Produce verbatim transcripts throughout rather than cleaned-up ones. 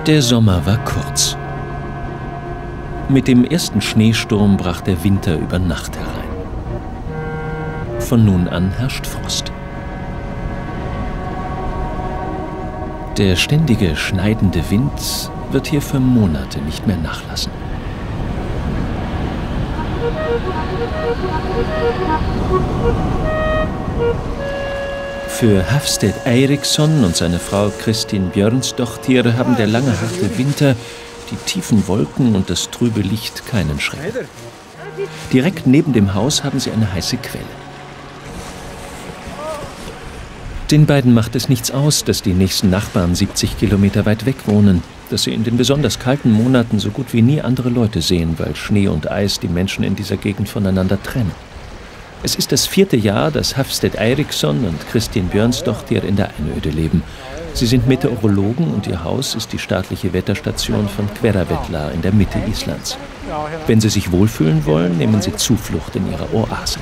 Der Sommer war kurz. Mit dem ersten Schneesturm brach der Winter über Nacht herein. Von nun an herrscht Frost. Der ständige, schneidende Wind wird hier für Monate nicht mehr nachlassen. Für Hafstedt Eiríksson und seine Frau Kristín Björnsdóttir haben der lange, harte Winter, die tiefen Wolken und das trübe Licht keinen Schrecken. Direkt neben dem Haus haben sie eine heiße Quelle. Den beiden macht es nichts aus, dass die nächsten Nachbarn siebzig Kilometer weit weg wohnen, dass sie in den besonders kalten Monaten so gut wie nie andere Leute sehen, weil Schnee und Eis die Menschen in dieser Gegend voneinander trennen. Es ist das vierte Jahr, dass Hafstedt Eiríksson und Kristín Björnsdóttir in der Einöde leben. Sie sind Meteorologen und ihr Haus ist die staatliche Wetterstation von Hveravöllur in der Mitte Islands. Wenn sie sich wohlfühlen wollen, nehmen sie Zuflucht in ihrer Oase.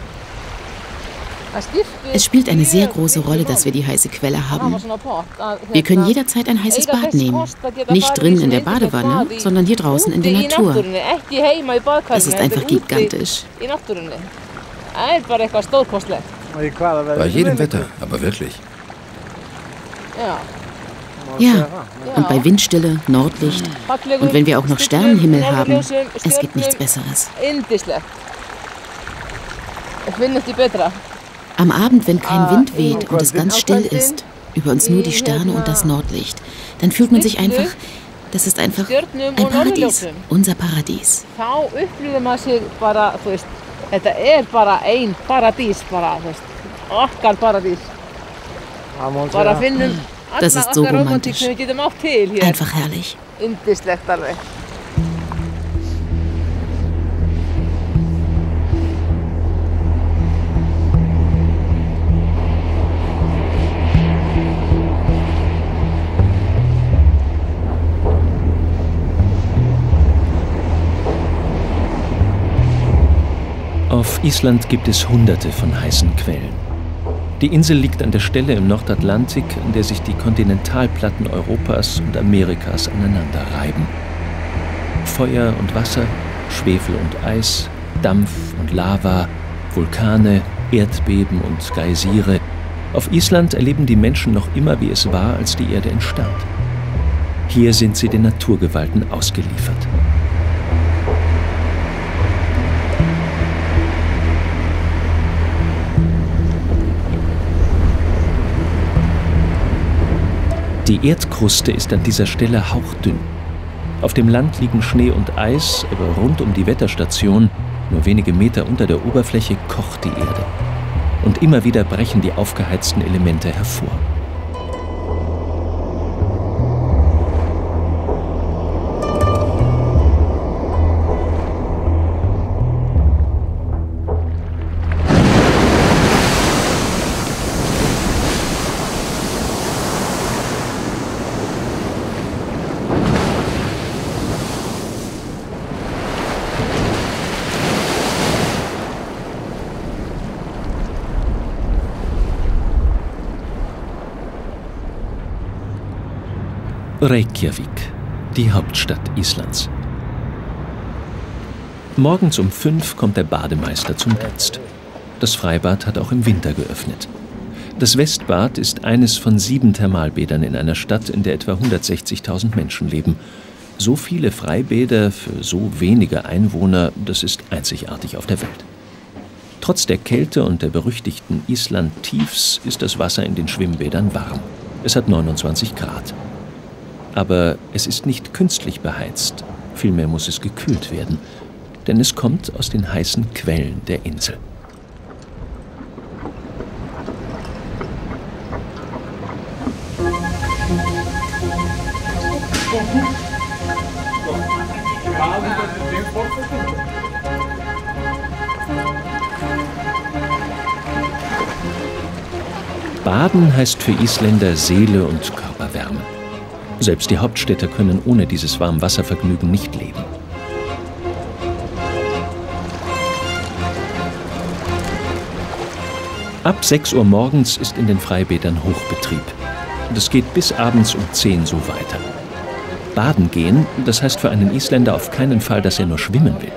Es spielt eine sehr große Rolle, dass wir die heiße Quelle haben. Wir können jederzeit ein heißes Bad nehmen. Nicht drin in der Badewanne, sondern hier draußen in der Natur. Es ist einfach gigantisch. Bei jedem Wetter, aber wirklich. Ja, und bei Windstille, Nordlicht und wenn wir auch noch Sternenhimmel haben, es gibt nichts Besseres. Am Abend, wenn kein Wind weht und es ganz still ist, über uns nur die Sterne und das Nordlicht, dann fühlt man sich einfach, das ist einfach ein Paradies, unser Paradies. Das ist so romantisch. Einfach herrlich. Auf Island gibt es hunderte von heißen Quellen. Die Insel liegt an der Stelle im Nordatlantik, an der sich die Kontinentalplatten Europas und Amerikas aneinander reiben. Feuer und Wasser, Schwefel und Eis, Dampf und Lava, Vulkane, Erdbeben und Geysire. Auf Island erleben die Menschen noch immer, wie es war, als die Erde entstand. Hier sind sie den Naturgewalten ausgeliefert. Die Erdkruste ist an dieser Stelle hauchdünn. Auf dem Land liegen Schnee und Eis, aber rund um die Wetterstation, nur wenige Meter unter der Oberfläche, kocht die Erde. Und immer wieder brechen die aufgeheizten Elemente hervor. Reykjavik, die Hauptstadt Islands. Morgens um fünf kommt der Bademeister zum Dienst. Das Freibad hat auch im Winter geöffnet. Das Westbad ist eines von sieben Thermalbädern in einer Stadt, in der etwa hundertsechzigtausend Menschen leben. So viele Freibäder für so wenige Einwohner, das ist einzigartig auf der Welt. Trotz der Kälte und der berüchtigten Island-Tiefs ist das Wasser in den Schwimmbädern warm. Es hat neunundzwanzig Grad. Aber es ist nicht künstlich beheizt, vielmehr muss es gekühlt werden, denn es kommt aus den heißen Quellen der Insel. Baden heißt für Isländer Seele und Körperwärme. Selbst die Hauptstädter können ohne dieses Warmwasservergnügen nicht leben. Ab sechs Uhr morgens ist in den Freibädern Hochbetrieb. Und es geht bis abends um zehn so weiter. Baden gehen, das heißt für einen Isländer auf keinen Fall, dass er nur schwimmen will.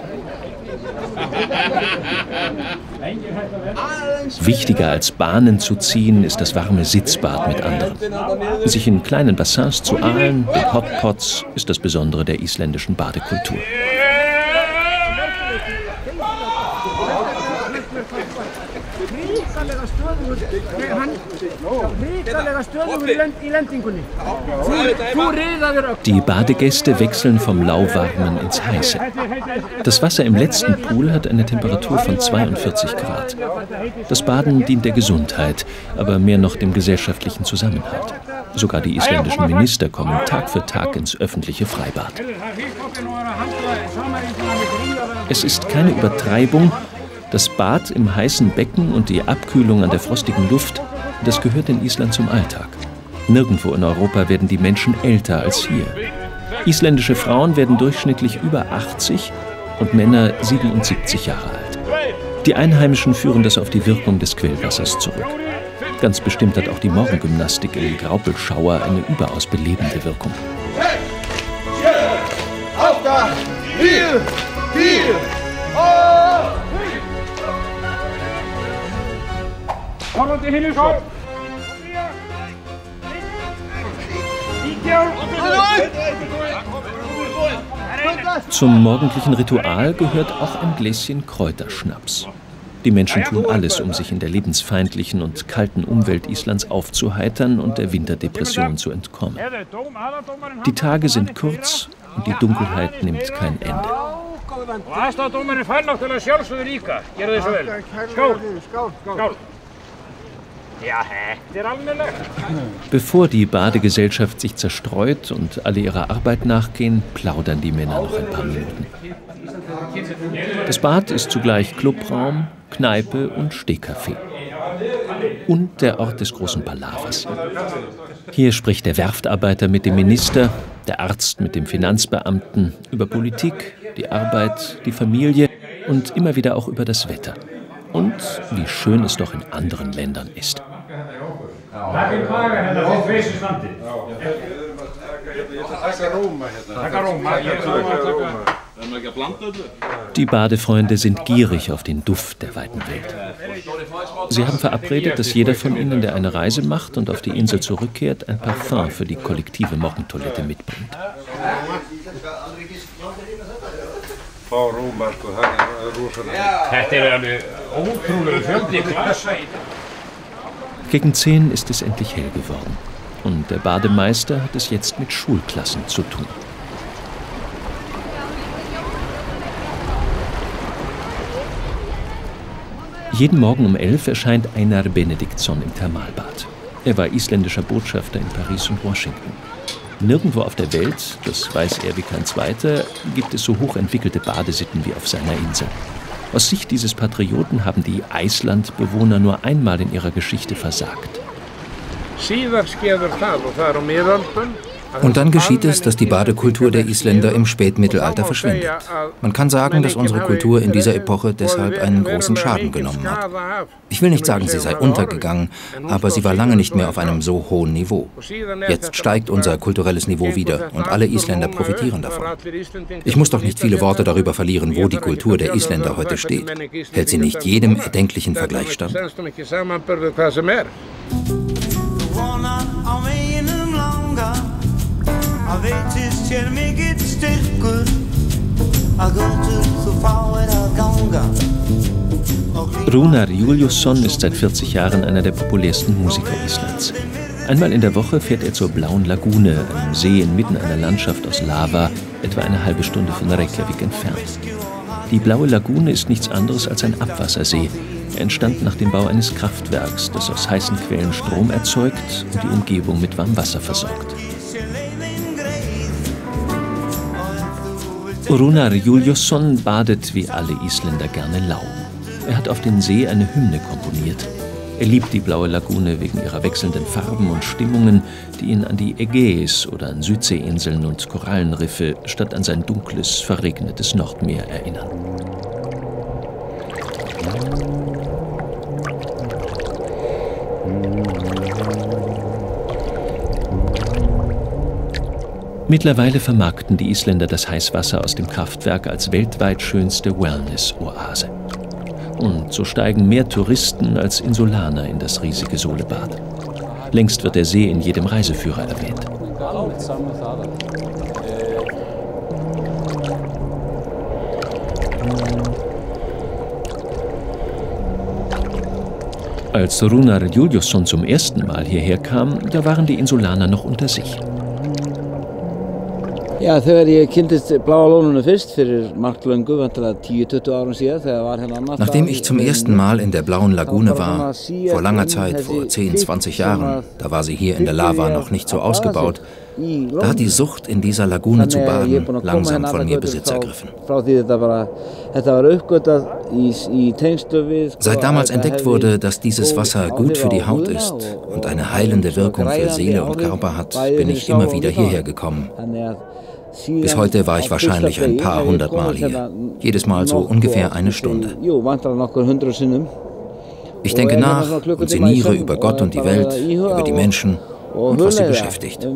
Wichtiger als Bahnen zu ziehen, ist das warme Sitzbad mit anderen. Sich in kleinen Bassins zu ahlen, den Hotpots, ist das Besondere der isländischen Badekultur. Die Badegäste wechseln vom Lauwarmen ins Heiße. Das Wasser im letzten Pool hat eine Temperatur von zweiundvierzig Grad. Das Baden dient der Gesundheit, aber mehr noch dem gesellschaftlichen Zusammenhalt. Sogar die isländischen Minister kommen Tag für Tag ins öffentliche Freibad. Es ist keine Übertreibung. Das Bad im heißen Becken und die Abkühlung an der frostigen Luft, das gehört in Island zum Alltag. Nirgendwo in Europa werden die Menschen älter als hier. Isländische Frauen werden durchschnittlich über achtzig und Männer siebenundsiebzig Jahre alt. Die Einheimischen führen das auf die Wirkung des Quellwassers zurück. Ganz bestimmt hat auch die Morgengymnastik im Graupelschauer eine überaus belebende Wirkung. Auf da! Hier! Hier! Zum morgendlichen Ritual gehört auch ein Gläschen Kräuterschnaps. Die Menschen tun alles, um sich in der lebensfeindlichen und kalten Umwelt Islands aufzuheitern und der Winterdepression zu entkommen. Die Tage sind kurz und die Dunkelheit nimmt kein Ende. Bevor die Badegesellschaft sich zerstreut und alle ihrer Arbeit nachgehen, plaudern die Männer noch ein paar Minuten. Das Bad ist zugleich Clubraum, Kneipe und Stehcafé. Und der Ort des großen Palavers. Hier spricht der Werftarbeiter mit dem Minister, der Arzt mit dem Finanzbeamten über Politik, die Arbeit, die Familie und immer wieder auch über das Wetter. Und wie schön es doch in anderen Ländern ist. Die Badefreunde sind gierig auf den Duft der weiten Welt. Sie haben verabredet, dass jeder von ihnen, der eine Reise macht und auf die Insel zurückkehrt, ein Parfum für die kollektive Morgentoilette mitbringt. Gegen zehn ist es endlich hell geworden. Und der Bademeister hat es jetzt mit Schulklassen zu tun. Jeden Morgen um elf erscheint Einar Benediktsson im Thermalbad. Er war isländischer Botschafter in Paris und Washington. Nirgendwo auf der Welt, das weiß er wie kein Zweiter, gibt es so hochentwickelte Badesitten wie auf seiner Insel. Aus Sicht dieses Patrioten haben die Eislandbewohner nur einmal in ihrer Geschichte versagt. Und dann geschieht es, dass die Badekultur der Isländer im Spätmittelalter verschwindet. Man kann sagen, dass unsere Kultur in dieser Epoche deshalb einen großen Schaden genommen hat. Ich will nicht sagen, sie sei untergegangen, aber sie war lange nicht mehr auf einem so hohen Niveau. Jetzt steigt unser kulturelles Niveau wieder und alle Isländer profitieren davon. Ich muss doch nicht viele Worte darüber verlieren, wo die Kultur der Isländer heute steht. Hält sie nicht jedem erdenklichen Vergleich stand? Rúnar Júlíusson ist seit vierzig Jahren einer der populärsten Musiker Islands. Einmal in der Woche fährt er zur Blauen Lagune, einem See inmitten einer Landschaft aus Lava, etwa eine halbe Stunde von Reykjavik entfernt. Die Blaue Lagune ist nichts anderes als ein Abwassersee. Er entstand nach dem Bau eines Kraftwerks, das aus heißen Quellen Strom erzeugt und die Umgebung mit warmem Wasser versorgt. Rúnar Júlíusson badet wie alle Isländer gerne lau. Er hat auf den See eine Hymne komponiert. Er liebt die Blaue Lagune wegen ihrer wechselnden Farben und Stimmungen, die ihn an die Ägäis oder an Südseeinseln und Korallenriffe statt an sein dunkles, verregnetes Nordmeer erinnern. Mittlerweile vermarkten die Isländer das Heißwasser aus dem Kraftwerk als weltweit schönste Wellness-Oase. Und so steigen mehr Touristen als Insulaner in das riesige Solebad. Längst wird der See in jedem Reiseführer erwähnt. Als Runar Juliusson zum ersten Mal hierher kam, da waren die Insulaner noch unter sich. Ja, þegar ég kynntist Bláa lóninu fyrst fyrir margt löngu, vantilega tíu til tuttugu árum síðan, þegar var hérna annars. Nachdem ich zum ersten Mal in der Blauen Lagune war, vor langer Zeit, vor zehn, zwanzig Jahren, da war sie hier in der Lava noch nicht so ausgebaut, da hat die Sucht, in dieser Lagune zu baden, langsam von mir Besitz ergriffen. Seit damals entdeckt wurde, dass dieses Wasser gut für die Haut ist und eine heilende Wirkung für Seele und Körper hat, bin ich immer wieder hierher gekommen. Bis heute war ich wahrscheinlich ein paar hundert Mal hier. Jedes Mal so ungefähr eine Stunde. Ich denke nach und sinniere über Gott und die Welt, über die Menschen und was sie beschäftigt.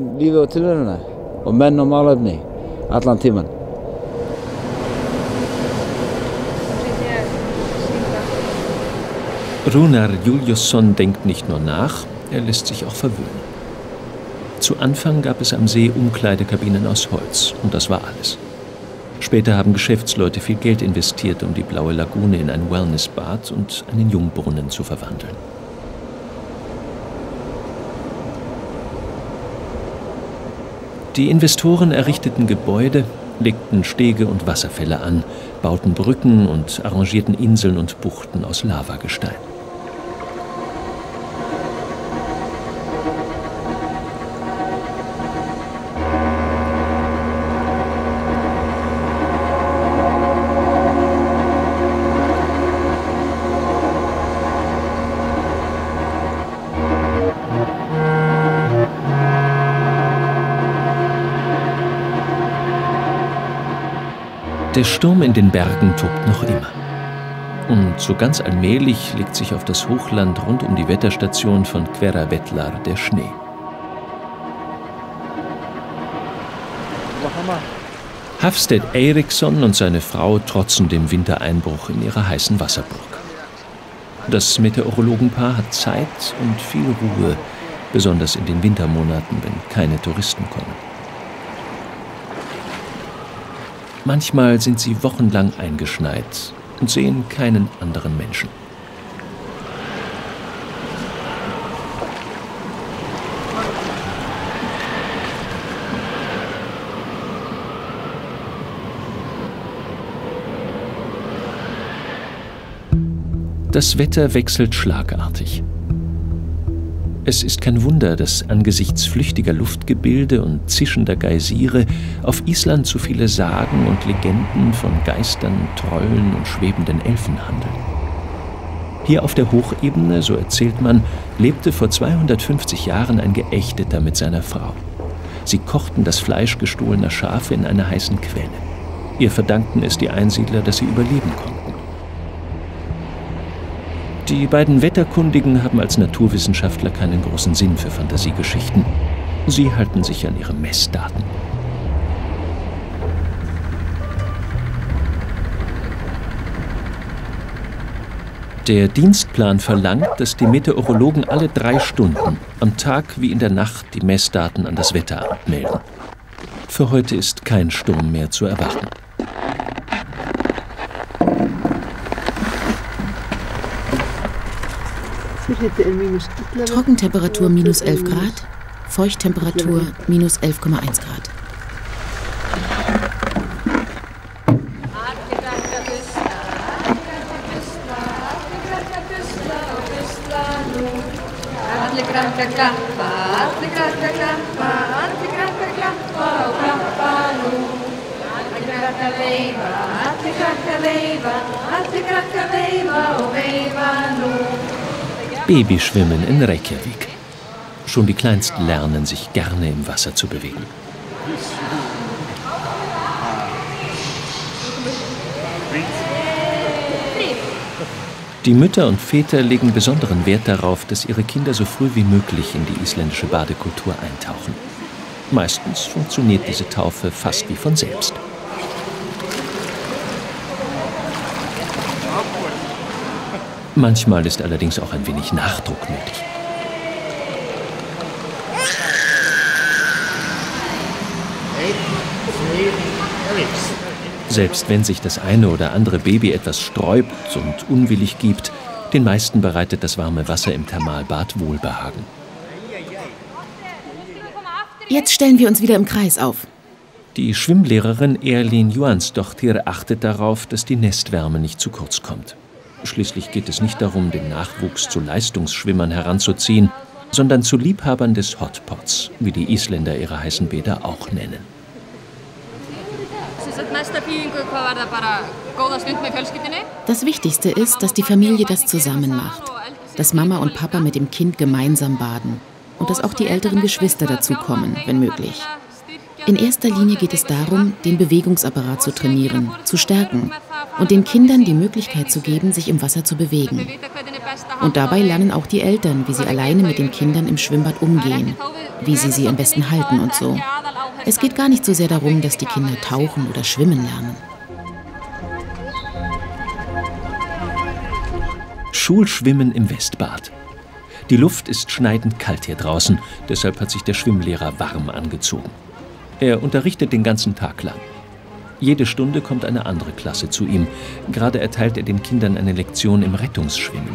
Runar Juliusson denkt nicht nur nach, er lässt sich auch verwöhnen. Zu Anfang gab es am See Umkleidekabinen aus Holz und das war alles. Später haben Geschäftsleute viel Geld investiert, um die Blaue Lagune in ein Wellnessbad und einen Jungbrunnen zu verwandeln. Die Investoren errichteten Gebäude, legten Stege und Wasserfälle an, bauten Brücken und arrangierten Inseln und Buchten aus Lavagestein. Der Sturm in den Bergen tobt noch immer. Und so ganz allmählich legt sich auf das Hochland rund um die Wetterstation von Hveravötlar der Schnee. Hafstedt Eriksson und seine Frau trotzen dem Wintereinbruch in ihrer heißen Wasserburg. Das Meteorologenpaar hat Zeit und viel Ruhe, besonders in den Wintermonaten, wenn keine Touristen kommen. Manchmal sind sie wochenlang eingeschneit und sehen keinen anderen Menschen. Das Wetter wechselt schlagartig. Es ist kein Wunder, dass angesichts flüchtiger Luftgebilde und zischender Geysire auf Island so viele Sagen und Legenden von Geistern, Trollen und schwebenden Elfen handeln. Hier auf der Hochebene, so erzählt man, lebte vor zweihundertfünfzig Jahren ein Geächteter mit seiner Frau. Sie kochten das Fleisch gestohlener Schafe in einer heißen Quelle. Ihr verdankten es die Einsiedler, dass sie überleben konnten. Die beiden Wetterkundigen haben als Naturwissenschaftler keinen großen Sinn für Fantasiegeschichten. Sie halten sich an ihre Messdaten. Der Dienstplan verlangt, dass die Meteorologen alle drei Stunden, am Tag wie in der Nacht, die Messdaten an das Wetteramt melden. Für heute ist kein Sturm mehr zu erwarten. Trockentemperatur minus elf Grad, Feuchttemperatur minus elf Komma eins Grad. Babyschwimmen in Reykjavik. Schon die Kleinsten lernen, sich gerne im Wasser zu bewegen. Die Mütter und Väter legen besonderen Wert darauf, dass ihre Kinder so früh wie möglich in die isländische Badekultur eintauchen. Meistens funktioniert diese Taufe fast wie von selbst. Manchmal ist allerdings auch ein wenig Nachdruck nötig. Selbst wenn sich das eine oder andere Baby etwas sträubt und unwillig gibt, den meisten bereitet das warme Wasser im Thermalbad Wohlbehagen. Jetzt stellen wir uns wieder im Kreis auf. Die Schwimmlehrerin Erlin Johansdottir achtet darauf, dass die Nestwärme nicht zu kurz kommt. Schließlich geht es nicht darum, den Nachwuchs zu Leistungsschwimmern heranzuziehen, sondern zu Liebhabern des Hotpots, wie die Isländer ihre heißen Bäder auch nennen. Das Wichtigste ist, dass die Familie das zusammen macht. Dass Mama und Papa mit dem Kind gemeinsam baden. Und dass auch die älteren Geschwister dazukommen, wenn möglich. In erster Linie geht es darum, den Bewegungsapparat zu trainieren, zu stärken und den Kindern die Möglichkeit zu geben, sich im Wasser zu bewegen. Und dabei lernen auch die Eltern, wie sie alleine mit den Kindern im Schwimmbad umgehen, wie sie sie am besten halten und so. Es geht gar nicht so sehr darum, dass die Kinder tauchen oder schwimmen lernen. Schulschwimmen im Westbad. Die Luft ist schneidend kalt hier draußen, deshalb hat sich der Schwimmlehrer warm angezogen. Er unterrichtet den ganzen Tag lang. Jede Stunde kommt eine andere Klasse zu ihm. Gerade erteilt er den Kindern eine Lektion im Rettungsschwimmen.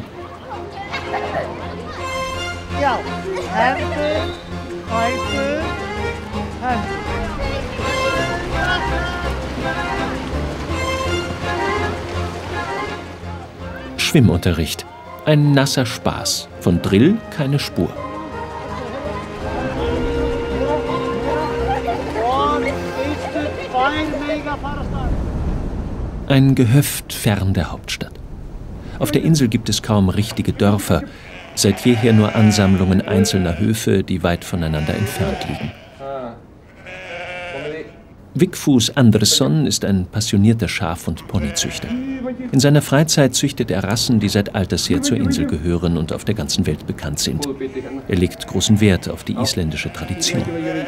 Ja, Hände, Häute, Hände. Schwimmunterricht. Ein nasser Spaß. Von Drill keine Spur. Ein Gehöft fern der Hauptstadt. Auf der Insel gibt es kaum richtige Dörfer, seit jeher nur Ansammlungen einzelner Höfe, die weit voneinander entfernt liegen. Vigfús Andrésson ist ein passionierter Schaf- und Ponyzüchter. In seiner Freizeit züchtet er Rassen, die seit alters her zur Insel gehören und auf der ganzen Welt bekannt sind. Er legt großen Wert auf die isländische Tradition.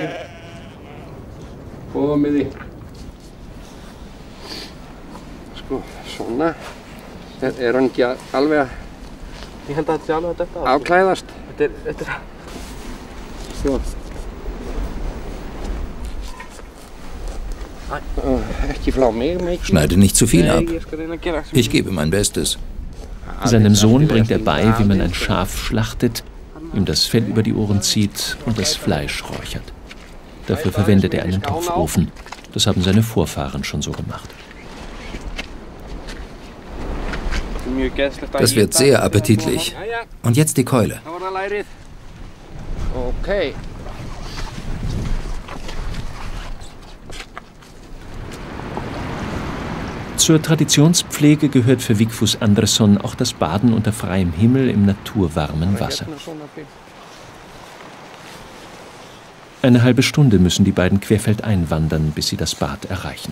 Svona, er hann ekki alveg Ég held að þetta sé alveg að detta af. afklæðast? Þetta er, þetta er... Svo. Ekki flá mig mikið. Schneide nicht zu viel ab. Nei, ég skal reyna að gera. Ich gebe mein Bestes. Seinem Sohn bringt er bei, wie man ein Schaf schlachtet, ihm das Fell über die Ohren zieht und das Fleisch räuchert. Dafür verwendet er einen Topfofen. Das haben seine Vorfahren schon so gemacht. Das wird sehr appetitlich. Und jetzt die Keule. Okay. Zur Traditionspflege gehört für Vigfús Andrésson auch das Baden unter freiem Himmel im naturwarmen Wasser. Eine halbe Stunde müssen die beiden querfeldein wandern, bis sie das Bad erreichen.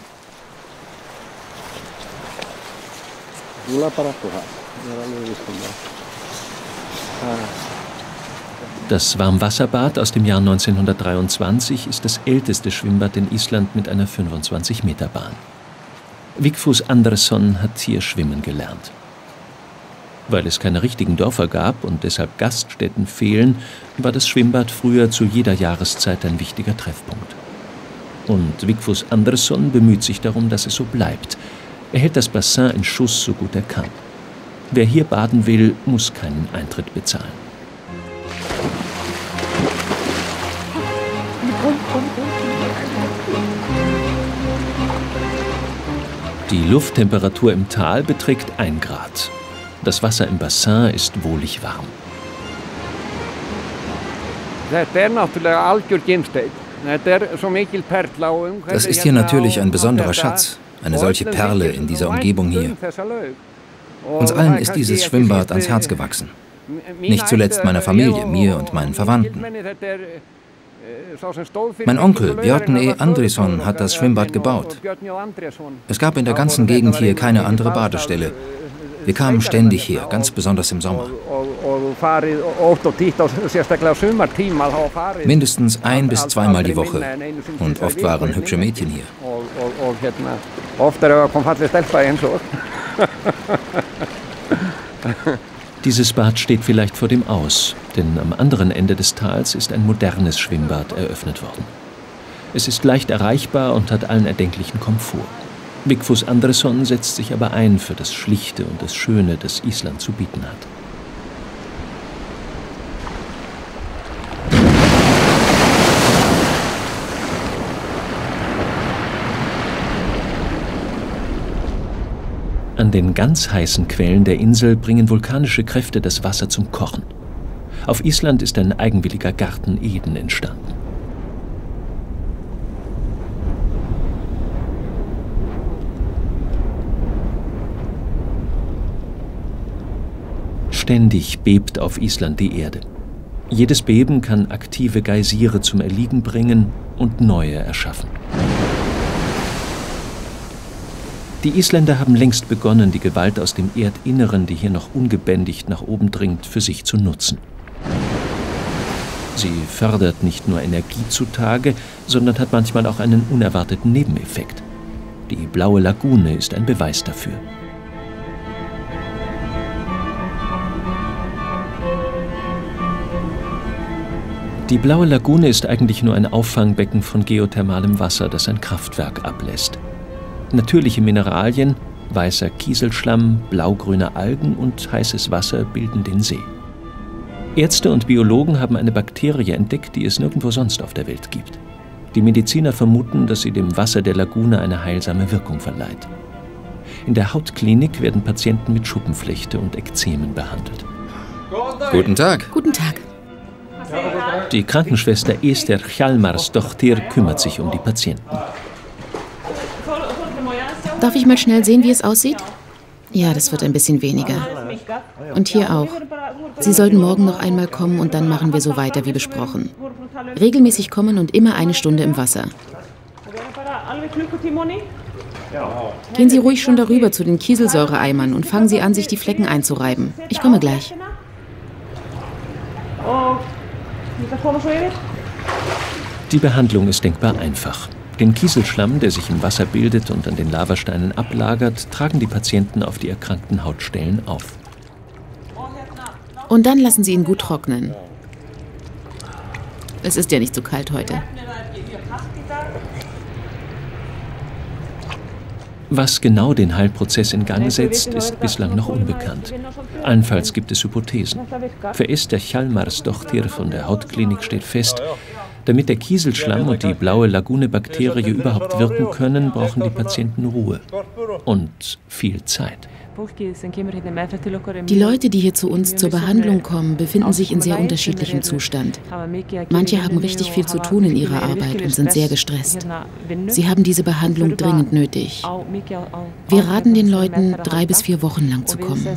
Das Warmwasserbad aus dem Jahr neunzehnhundertdreiundzwanzig ist das älteste Schwimmbad in Island mit einer fünfundzwanzig Meter Bahn. Vigfús Andrésson hat hier schwimmen gelernt. Weil es keine richtigen Dörfer gab und deshalb Gaststätten fehlen, war das Schwimmbad früher zu jeder Jahreszeit ein wichtiger Treffpunkt. Und Vigfús Andrésson bemüht sich darum, dass es so bleibt. Er hält das Bassin in Schuss, so gut er kann. Wer hier baden will, muss keinen Eintritt bezahlen. Die Lufttemperatur im Tal beträgt ein Grad. Das Wasser im Bassin ist wohlig warm. Das ist hier natürlich ein besonderer Schatz, eine solche Perle in dieser Umgebung hier. Uns allen ist dieses Schwimmbad ans Herz gewachsen. Nicht zuletzt meiner Familie, mir und meinen Verwandten. Mein Onkel, Björn E. Andrésson, hat das Schwimmbad gebaut. Es gab in der ganzen Gegend hier keine andere Badestelle. Wir kamen ständig her, ganz besonders im Sommer. Mindestens ein- bis zweimal die Woche. Und oft waren hübsche Mädchen hier. Dieses Bad steht vielleicht vor dem Aus, denn am anderen Ende des Tals ist ein modernes Schwimmbad eröffnet worden. Es ist leicht erreichbar und hat allen erdenklichen Komfort. Vigfús Andrésson setzt sich aber ein für das Schlichte und das Schöne, das Island zu bieten hat. An den ganz heißen Quellen der Insel bringen vulkanische Kräfte das Wasser zum Kochen. Auf Island ist ein eigenwilliger Garten Eden entstanden. Ständig bebt auf Island die Erde. Jedes Beben kann aktive Geysire zum Erliegen bringen und neue erschaffen. Die Isländer haben längst begonnen, die Gewalt aus dem Erdinneren, die hier noch ungebändigt nach oben dringt, für sich zu nutzen. Sie fördert nicht nur Energie zutage, sondern hat manchmal auch einen unerwarteten Nebeneffekt. Die Blaue Lagune ist ein Beweis dafür. Die Blaue Lagune ist eigentlich nur ein Auffangbecken von geothermalem Wasser, das ein Kraftwerk ablässt. Natürliche Mineralien, weißer Kieselschlamm, blaugrüne Algen und heißes Wasser bilden den See. Ärzte und Biologen haben eine Bakterie entdeckt, die es nirgendwo sonst auf der Welt gibt. Die Mediziner vermuten, dass sie dem Wasser der Lagune eine heilsame Wirkung verleiht. In der Hautklinik werden Patienten mit Schuppenflechte und Ekzemen behandelt. Guten Tag. Guten Tag. Die Krankenschwester Esther Hjalmarsdóttir kümmert sich um die Patienten. Darf ich mal schnell sehen, wie es aussieht? Ja, das wird ein bisschen weniger. Und hier auch. Sie sollten morgen noch einmal kommen und dann machen wir so weiter wie besprochen. Regelmäßig kommen und immer eine Stunde im Wasser. Gehen Sie ruhig schon darüber zu den Kieselsäureeimern und fangen Sie an, sich die Flecken einzureiben. Ich komme gleich. Die Behandlung ist denkbar einfach. Den Kieselschlamm, der sich im Wasser bildet und an den Lavasteinen ablagert, tragen die Patienten auf die erkrankten Hautstellen auf. Und dann lassen Sie ihn gut trocknen. Es ist ja nicht so kalt heute. Was genau den Heilprozess in Gang setzt, ist bislang noch unbekannt. Allenfalls gibt es Hypothesen. Für Esther Hjalmarsdóttir von der Hautklinik steht fest, damit der Kieselschlamm und die Blaue Lagune-Bakterie überhaupt wirken können, brauchen die Patienten Ruhe und viel Zeit. Die Leute, die hier zu uns zur Behandlung kommen, befinden sich in sehr unterschiedlichem Zustand. Manche haben richtig viel zu tun in ihrer Arbeit und sind sehr gestresst. Sie haben diese Behandlung dringend nötig. Wir raten den Leuten, drei bis vier Wochen lang zu kommen.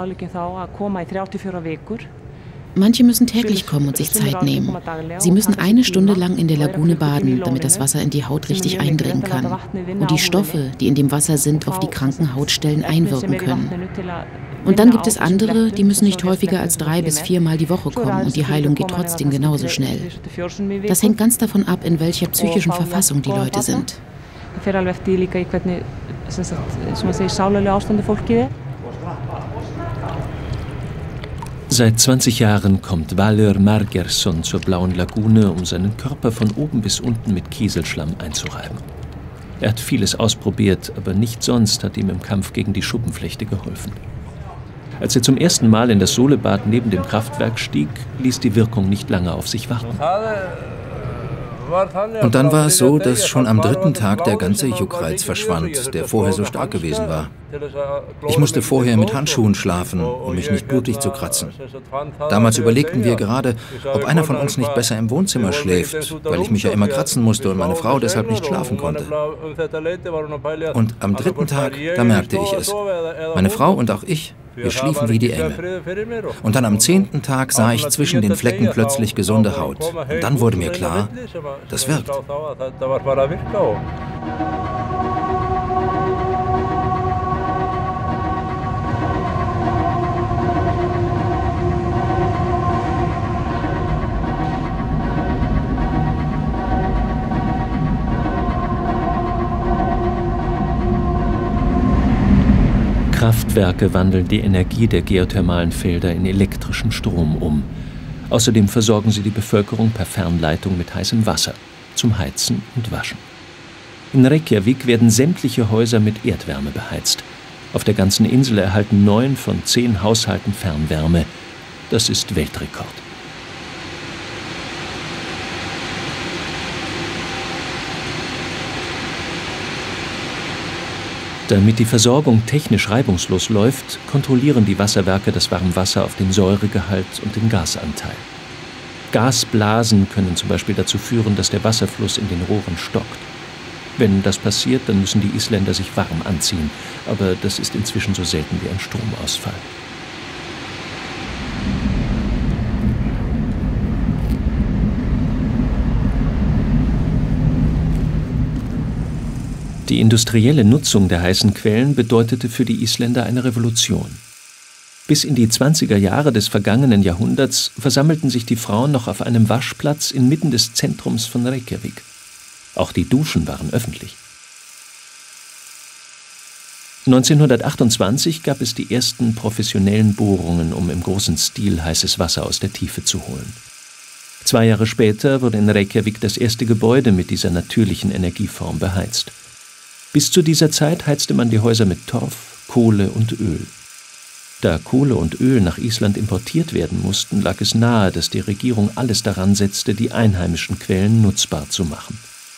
Manche müssen täglich kommen und sich Zeit nehmen. Sie müssen eine Stunde lang in der Lagune baden, damit das Wasser in die Haut richtig eindringen kann und die Stoffe, die in dem Wasser sind, auf die kranken Hautstellen einwirken können. Und dann gibt es andere, die müssen nicht häufiger als drei bis viermal die Woche kommen und die Heilung geht trotzdem genauso schnell. Das hängt ganz davon ab, in welcher psychischen Verfassung die Leute sind. Seit zwanzig Jahren kommt Valur Margeirsson zur Blauen Lagune, um seinen Körper von oben bis unten mit Kieselschlamm einzureiben. Er hat vieles ausprobiert, aber nichts sonst hat ihm im Kampf gegen die Schuppenflechte geholfen. Als er zum ersten Mal in das Solebad neben dem Kraftwerk stieg, ließ die Wirkung nicht lange auf sich warten. Und dann war es so, dass schon am dritten Tag der ganze Juckreiz verschwand, der vorher so stark gewesen war. Ich musste vorher mit Handschuhen schlafen, um mich nicht blutig zu kratzen. Damals überlegten wir gerade, ob einer von uns nicht besser im Wohnzimmer schläft, weil ich mich ja immer kratzen musste und meine Frau deshalb nicht schlafen konnte. Und am dritten Tag, da merkte ich es. Meine Frau und auch ich, wir schliefen wie die Engel. Und dann am zehnten Tag sah ich zwischen den Flecken plötzlich gesunde Haut. Und dann wurde mir klar, das wirkt. Kraftwerke wandeln die Energie der geothermalen Felder in elektrischen Strom um. Außerdem versorgen sie die Bevölkerung per Fernleitung mit heißem Wasser zum Heizen und Waschen. In Reykjavik werden sämtliche Häuser mit Erdwärme beheizt. Auf der ganzen Insel erhalten neun von zehn Haushalten Fernwärme. Das ist Weltrekord. Damit die Versorgung technisch reibungslos läuft, kontrollieren die Wasserwerke das Warmwasser auf den Säuregehalt und den Gasanteil. Gasblasen können zum Beispiel dazu führen, dass der Wasserfluss in den Rohren stockt. Wenn das passiert, dann müssen die Isländer sich warm anziehen, aber das ist inzwischen so selten wie ein Stromausfall. Die industrielle Nutzung der heißen Quellen bedeutete für die Isländer eine Revolution. Bis in die zwanziger Jahre des vergangenen Jahrhunderts versammelten sich die Frauen noch auf einem Waschplatz inmitten des Zentrums von Reykjavik. Auch die Duschen waren öffentlich. neunzehnhundertachtundzwanzig gab es die ersten professionellen Bohrungen, um im großen Stil heißes Wasser aus der Tiefe zu holen. Zwei Jahre später wurde in Reykjavik das erste Gebäude mit dieser natürlichen Energieform beheizt. Bis zu dieser Zeit heizte man die Häuser mit Torf, Kohle und Öl. Da Kohle und Öl nach Island importiert werden mussten, lag es nahe, dass die Regierung alles daran setzte, die einheimischen Quellen nutzbar zu machen.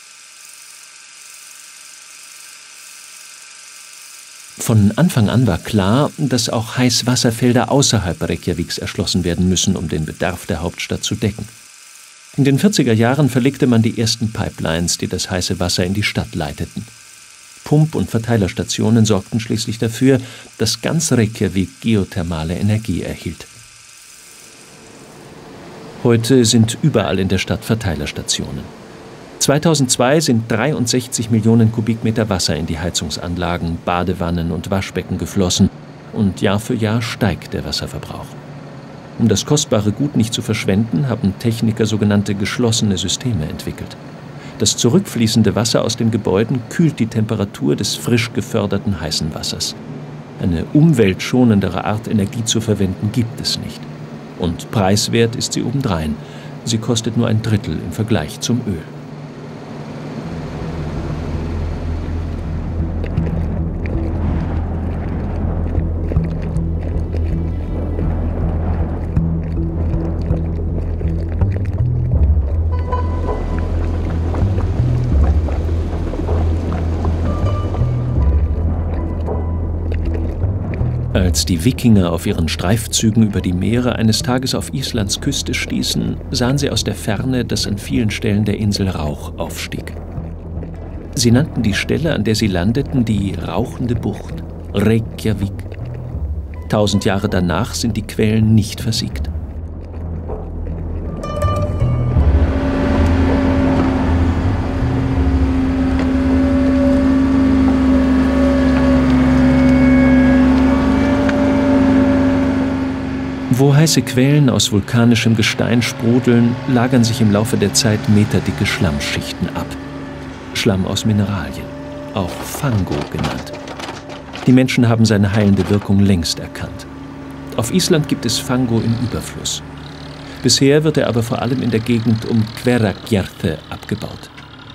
Von Anfang an war klar, dass auch Heißwasserfelder außerhalb Reykjaviks erschlossen werden müssen, um den Bedarf der Hauptstadt zu decken. In den vierziger Jahren verlegte man die ersten Pipelines, die das heiße Wasser in die Stadt leiteten. Pump- und Verteilerstationen sorgten schließlich dafür, dass ganz Reykjavik geothermale Energie erhielt. Heute sind überall in der Stadt Verteilerstationen. zweitausendzwei sind dreiundsechzig Millionen Kubikmeter Wasser in die Heizungsanlagen, Badewannen und Waschbecken geflossen und Jahr für Jahr steigt der Wasserverbrauch. Um das kostbare Gut nicht zu verschwenden, haben Techniker sogenannte geschlossene Systeme entwickelt. Das zurückfließende Wasser aus den Gebäuden kühlt die Temperatur des frisch geförderten heißen Wassers. Eine umweltschonendere Art, Energie zu verwenden, gibt es nicht. Und preiswert ist sie obendrein. Sie kostet nur ein Drittel im Vergleich zum Öl. Als die Wikinger auf ihren Streifzügen über die Meere eines Tages auf Islands Küste stießen, sahen sie aus der Ferne, dass an vielen Stellen der Insel Rauch aufstieg. Sie nannten die Stelle, an der sie landeten, die rauchende Bucht, Reykjavik. Tausend Jahre danach sind die Quellen nicht versiegt. Wo heiße Quellen aus vulkanischem Gestein sprudeln, lagern sich im Laufe der Zeit meterdicke Schlammschichten ab. Schlamm aus Mineralien, auch Fango genannt. Die Menschen haben seine heilende Wirkung längst erkannt. Auf Island gibt es Fango im Überfluss. Bisher wird er aber vor allem in der Gegend um Hveragerði abgebaut.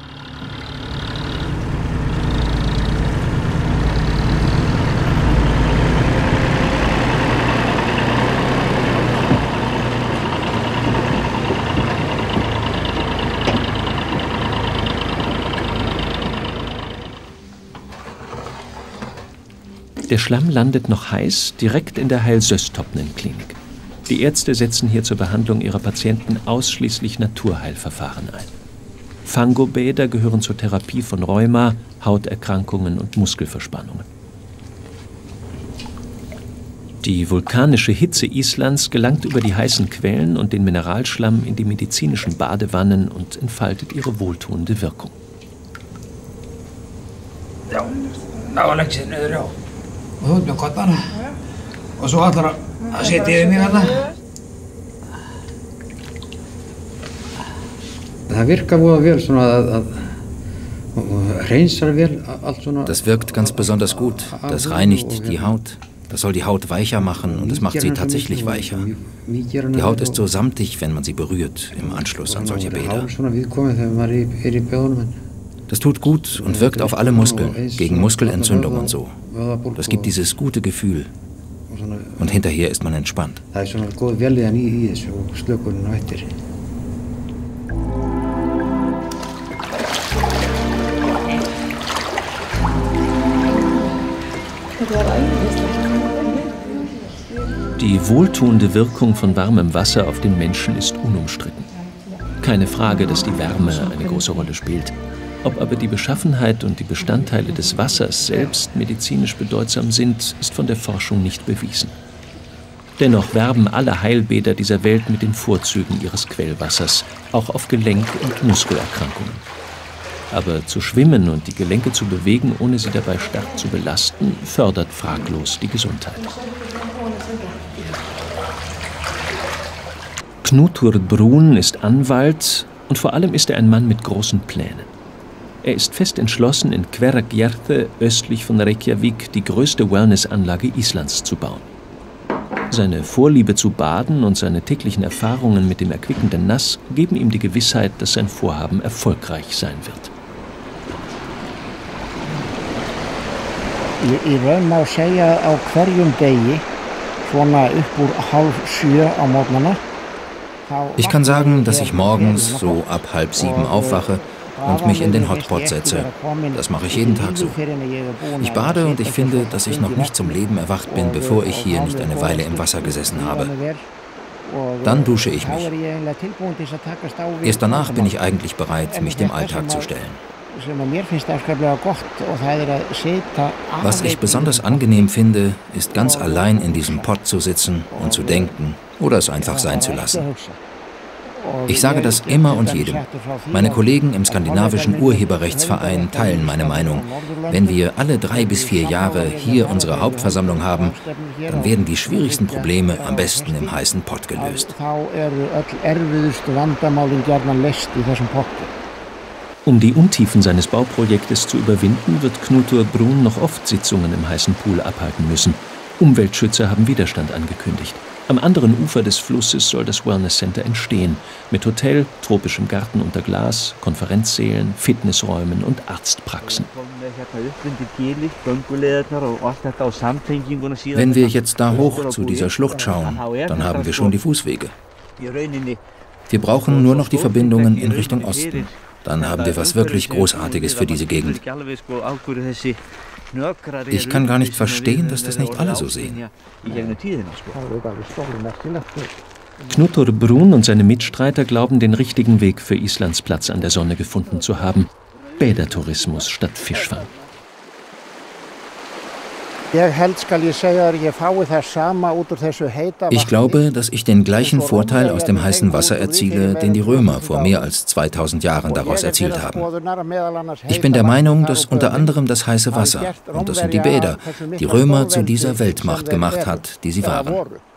Der Schlamm landet noch heiß direkt in der Heilsöstopnen-Klinik. Die Ärzte setzen hier zur Behandlung ihrer Patienten ausschließlich Naturheilverfahren ein. Fangobäder gehören zur Therapie von Rheuma, Hauterkrankungen und Muskelverspannungen. Die vulkanische Hitze Islands gelangt über die heißen Quellen und den Mineralschlamm in die medizinischen Badewannen und entfaltet ihre wohltuende Wirkung. Ja, da legg sér niður, já. Og þú ert með koddana. Og svo ætlar að setja yfir mig þarna. Það virkar voða vel svona að, að hreinsar vel allt svona. Das wirkt ganz besonders gut. Das reinigt die Haut. Das soll die Haut weicher machen und es macht sie tatsächlich weicher. Die Haut ist so samtig, wenn man sie berührt im Anschluss an solche Bäder. Das tut gut und wirkt auf alle Muskeln, gegen Muskelentzündung und so. Das gibt dieses gute Gefühl. Und hinterher ist man entspannt. Die wohltuende Wirkung von warmem Wasser auf den Menschen ist unumstritten. Keine Frage, dass die Wärme eine große Rolle spielt. Ob aber die Beschaffenheit und die Bestandteile des Wassers selbst medizinisch bedeutsam sind, ist von der Forschung nicht bewiesen. Dennoch werben alle Heilbäder dieser Welt mit den Vorzügen ihres Quellwassers, auch auf Gelenk- und Muskelerkrankungen. Aber zu schwimmen und die Gelenke zu bewegen, ohne sie dabei stark zu belasten, fördert fraglos die Gesundheit. Knútur Brún ist Anwalt und vor allem ist er ein Mann mit großen Plänen. Er ist fest entschlossen, in Hveragerði östlich von Reykjavik die größte Wellnessanlage Islands zu bauen. Seine Vorliebe zu baden und seine täglichen Erfahrungen mit dem erquickenden Nass geben ihm die Gewissheit, dass sein Vorhaben erfolgreich sein wird. Í raun má segja á hverjum degi, svona upp úr halv sjö á morgnana. Ich kann sagen, dass ich morgens so ab halb sieben aufwache und mich in den Hotpot setze. Das mache ich jeden Tag so. Ich bade und ich finde, dass ich noch nicht zum Leben erwacht bin, bevor ich hier nicht eine Weile im Wasser gesessen habe. Dann dusche ich mich. Erst danach bin ich eigentlich bereit, mich dem Alltag zu stellen. Was ich besonders angenehm finde, ist ganz allein in diesem Pott zu sitzen und zu denken oder es einfach sein zu lassen. Ich sage das immer und jedem. Meine Kollegen im skandinavischen Urheberrechtsverein teilen meine Meinung. Wenn wir alle drei bis vier Jahre hier unsere Hauptversammlung haben, dann werden die schwierigsten Probleme am besten im heißen Pott gelöst. Um die Untiefen seines Bauprojektes zu überwinden, wird Knútur Brún noch oft Sitzungen im heißen Pool abhalten müssen. Umweltschützer haben Widerstand angekündigt. Am anderen Ufer des Flusses soll das Wellness Center entstehen, mit Hotel, tropischem Garten unter Glas, Konferenzsälen, Fitnessräumen und Arztpraxen. Wenn wir jetzt da hoch zu dieser Schlucht schauen, dann haben wir schon die Fußwege. Wir brauchen nur noch die Verbindungen in Richtung Osten. Dann haben wir was wirklich Großartiges für diese Gegend. Ich kann gar nicht verstehen, dass das nicht alle so sehen. Knútur Brún und seine Mitstreiter glauben, den richtigen Weg für Islands Platz an der Sonne gefunden zu haben. Bädertourismus statt Fischfang. Ich glaube, dass ich den gleichen Vorteil aus dem heißen Wasser erziele, den die Römer vor mehr als zweitausend Jahren daraus erzielt haben. Ich bin der Meinung, dass unter anderem das heiße Wasser, und das sind die Bäder, die Römer zu dieser Weltmacht gemacht hat, die sie waren.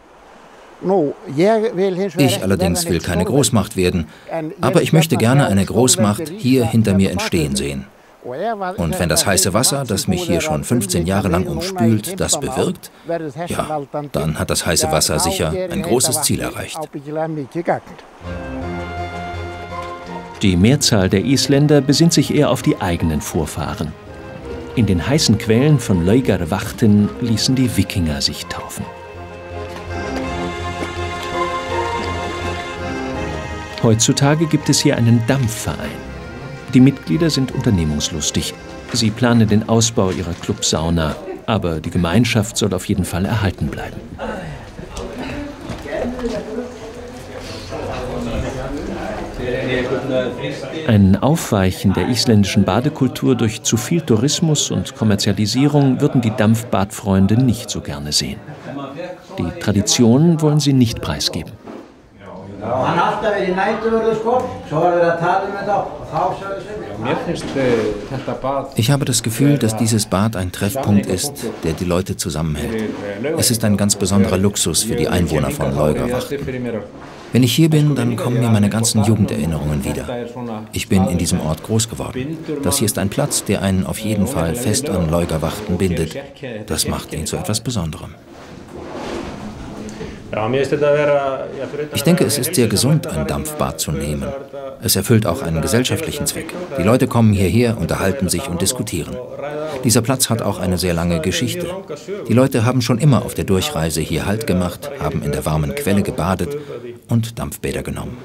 Ich allerdings will keine Großmacht werden, aber ich möchte gerne eine Großmacht hier hinter mir entstehen sehen. Und wenn das heiße Wasser, das mich hier schon fünfzehn Jahre lang umspült, das bewirkt, ja, dann hat das heiße Wasser sicher ein großes Ziel erreicht. Die Mehrzahl der Isländer besinnt sich eher auf die eigenen Vorfahren. In den heißen Quellen von Laugarvatn ließen die Wikinger sich taufen. Heutzutage gibt es hier einen Dampfverein. Die Mitglieder sind unternehmungslustig. Sie planen den Ausbau ihrer Clubsauna, aber die Gemeinschaft soll auf jeden Fall erhalten bleiben. Ein Aufweichen der isländischen Badekultur durch zu viel Tourismus und Kommerzialisierung würden die Dampfbadfreunde nicht so gerne sehen. Die Traditionen wollen sie nicht preisgeben. Ich habe das Gefühl, dass dieses Bad ein Treffpunkt ist, der die Leute zusammenhält. Es ist ein ganz besonderer Luxus für die Einwohner von Laugarvatn. Wenn ich hier bin, dann kommen mir meine ganzen Jugenderinnerungen wieder. Ich bin in diesem Ort groß geworden. Das hier ist ein Platz, der einen auf jeden Fall fest an Leugerwachten bindet. Das macht ihn zu etwas Besonderem. Ich denke, es ist sehr gesund, ein Dampfbad zu nehmen. Es erfüllt auch einen gesellschaftlichen Zweck. Die Leute kommen hierher, unterhalten sich und diskutieren. Dieser Platz hat auch eine sehr lange Geschichte. Die Leute haben schon immer auf der Durchreise hier Halt gemacht, haben in der warmen Quelle gebadet und Dampfbäder genommen.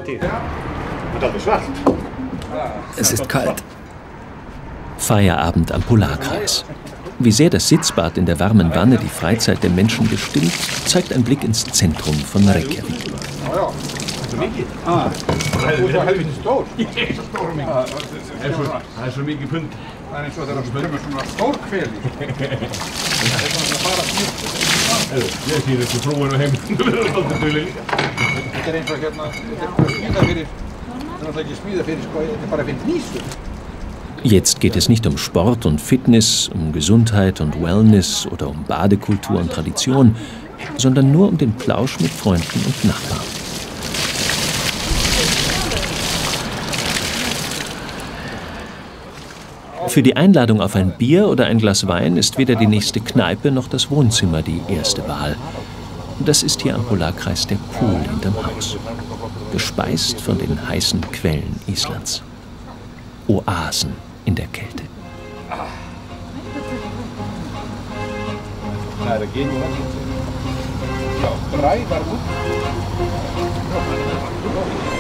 Es ist kalt. Feierabend am Polarkreis. Wie sehr das Sitzbad in der warmen Wanne die Freizeit der Menschen bestimmt, zeigt ein Blick ins Zentrum von Reykjavik. Jetzt geht es nicht um Sport und Fitness, um Gesundheit und Wellness oder um Badekultur und Tradition, sondern nur um den Plausch mit Freunden und Nachbarn. Für die Einladung auf ein Bier oder ein Glas Wein ist weder die nächste Kneipe noch das Wohnzimmer die erste Wahl. Das ist hier am Polarkreis der Pool hinterm Haus, gespeist von den heißen Quellen Islands. Oasen in der Kälte. Ja, drei war gut.